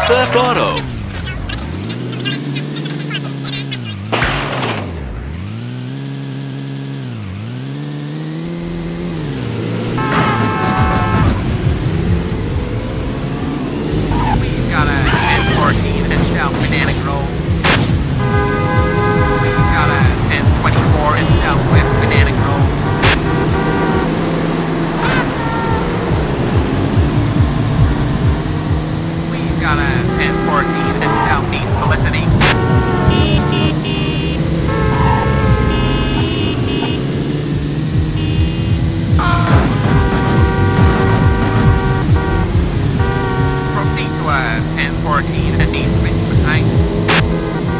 Theft Auto. We've got a 1014 in South Banana Grove. We've got a 1024 in Southwest Banana Grove. We've got a 1014 in Southeast Felicity. Proceed to a 1014 in East Richmond Heights.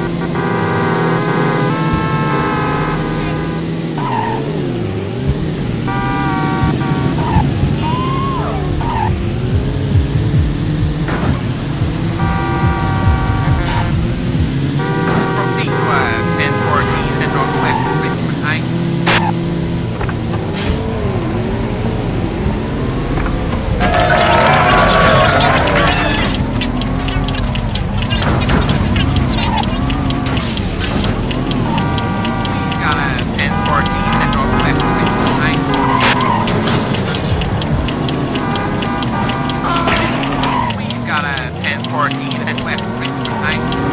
Proceed to a 1014 in Northwest Richmond Heights. We've got a 1014 in Northwest Richmond Heights. We've got a 1014 in West Richmond Heights.